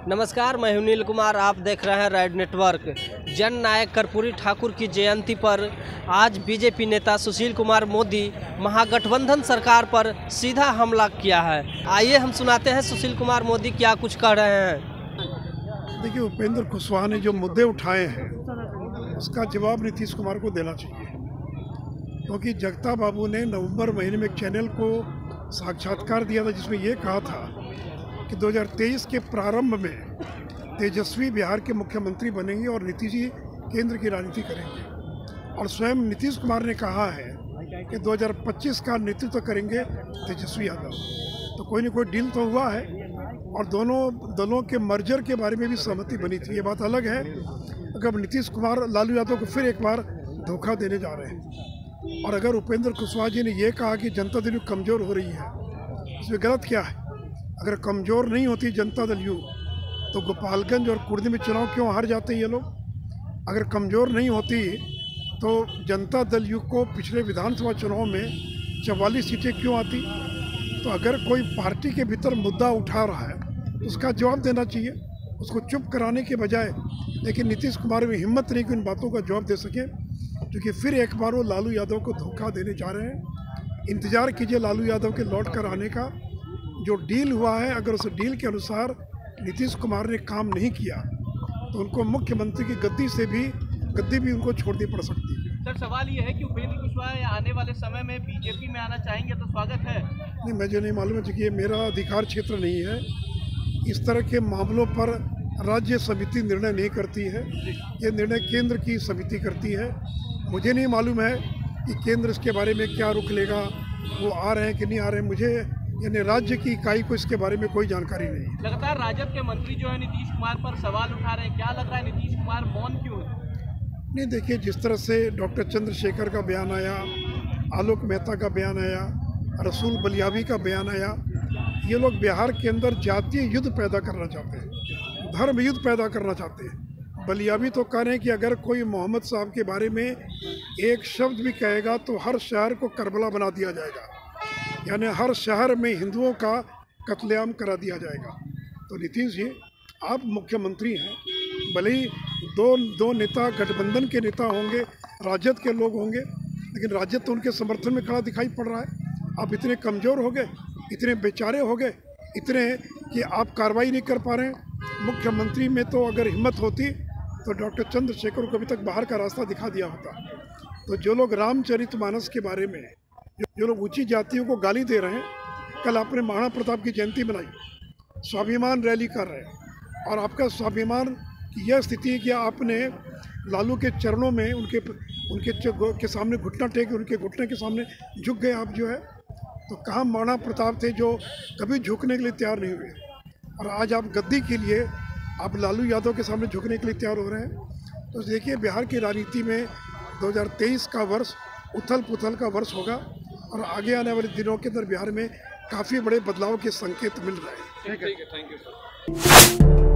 नमस्कार, मैं हूं नील कुमार। आप देख रहे हैं रेड नेटवर्क। जन नायक कर्पूरी ठाकुर की जयंती पर आज बीजेपी नेता सुशील कुमार मोदी महागठबंधन सरकार पर सीधा हमला किया है। आइए हम सुनाते हैं सुशील कुमार मोदी क्या कुछ कह रहे हैं। देखिए, उपेंद्र कुशवाहा ने जो मुद्दे उठाए हैं उसका जवाब नीतीश कुमार को देना चाहिए, क्योंकि जगता बाबू ने नवंबर महीने में एक चैनल को साक्षात्कार दिया था जिसमें ये कहा था कि 2023 के प्रारंभ में तेजस्वी बिहार के मुख्यमंत्री बनेंगे और नीतीश जी केंद्र की राजनीति करेंगे। और स्वयं नीतीश कुमार ने कहा है कि 2025 का नेतृत्व करेंगे तेजस्वी यादव। तो कोई न कोई डील तो हुआ है और दोनों दलों के मर्जर के बारे में भी सहमति बनी थी। ये बात अलग है अगर नीतीश कुमार लालू यादव को फिर एक बार धोखा देने जा रहे हैं। और अगर उपेंद्र कुशवाहा जी ने यह कहा कि जनता दल कमज़ोर हो रही है, इसमें गलत क्या है? अगर कमज़ोर नहीं होती जनता दल यू तो गोपालगंज और कुर्दी में चुनाव क्यों हार जाते हैं ये लोग? अगर कमज़ोर नहीं होती तो जनता दल यू को पिछले विधानसभा चुनाव में 44 सीटें क्यों आती? तो अगर कोई पार्टी के भीतर मुद्दा उठा रहा है तो उसका जवाब देना चाहिए, उसको चुप कराने के बजाय। लेकिन नीतीश कुमार में हिम्मत नहीं कि उन बातों का जवाब दे सके, क्योंकि फिर एक बार वो लालू यादव को धोखा देने जा रहे हैं। इंतज़ार कीजिए लालू यादव के लौट कर आने का। जो डील हुआ है, अगर उस डील के अनुसार नीतीश कुमार ने काम नहीं किया तो उनको मुख्यमंत्री की गद्दी भी उनको छोड़नी पड़ सकती है। सर, सवाल ये है कि उपेंद्र कुशवाहा आने वाले समय में बीजेपी में आना चाहेंगे तो स्वागत है। नहीं, मुझे नहीं मालूम है, क्योंकि ये मेरा अधिकार क्षेत्र नहीं है। इस तरह के मामलों पर राज्य समिति निर्णय नहीं करती है, ये निर्णय केंद्र की समिति करती है। मुझे नहीं मालूम है कि केंद्र इसके बारे में क्या रुख लेगा, वो आ रहे हैं कि नहीं आ रहे हैं। मुझे यानी राज्य की इकाई को इसके बारे में कोई जानकारी नहीं है। लगातार राजद के मंत्री जो है नीतीश कुमार पर सवाल उठा रहे हैं, क्या लग रहा है नीतीश कुमार मौन क्यों है? नहीं, देखिए, जिस तरह से डॉक्टर चंद्रशेखर का बयान आया, आलोक मेहता का बयान आया, रसूल बलियावी का बयान आया, ये लोग बिहार के अंदर जातीय युद्ध पैदा करना चाहते हैं, धर्म युद्ध पैदा करना चाहते हैं। बलियावी तो कह रहे हैं कि अगर कोई मोहम्मद साहब के बारे में एक शब्द भी कहेगा तो हर शहर को करबला बना दिया जाएगा, यानी हर शहर में हिंदुओं का कत्लेआम करा दिया जाएगा। तो नीतीश जी, आप मुख्यमंत्री हैं, भले ही दो नेता गठबंधन के नेता होंगे, राजद के लोग होंगे, लेकिन राजद तो उनके समर्थन में खड़ा दिखाई पड़ रहा है। आप इतने कमज़ोर हो गए, इतने बेचारे हो गए, इतने कि आप कार्रवाई नहीं कर पा रहे हैं। मुख्यमंत्री में तो अगर हिम्मत होती तो डॉक्टर चंद्रशेखर को अभी तक बाहर का रास्ता दिखा दिया होता। तो जो लोग रामचरितमानस के बारे में, जो लोग ऊंची जातियों को गाली दे रहे हैं, कल आपने महाराणा प्रताप की जयंती बनाई, स्वाभिमान रैली कर रहे हैं, और आपका स्वाभिमान की यह स्थिति है कि आपने लालू के चरणों में उनके सामने घुटना टेके, उनके घुटने के सामने झुक गए आप जो है। तो कहाँ महाराणा प्रताप थे जो कभी झुकने के लिए तैयार नहीं हुए, और आज आप गद्दी के लिए आप लालू यादव के सामने झुकने के लिए तैयार हो रहे हैं। तो देखिए, बिहार की राजनीति में 2023 का वर्ष उथल पुथल का वर्ष होगा, और आगे आने वाले दिनों के अंदर बिहार में काफ़ी बड़े बदलाव के संकेत मिल रहे हैं। ठीक है, थैंक यू सर।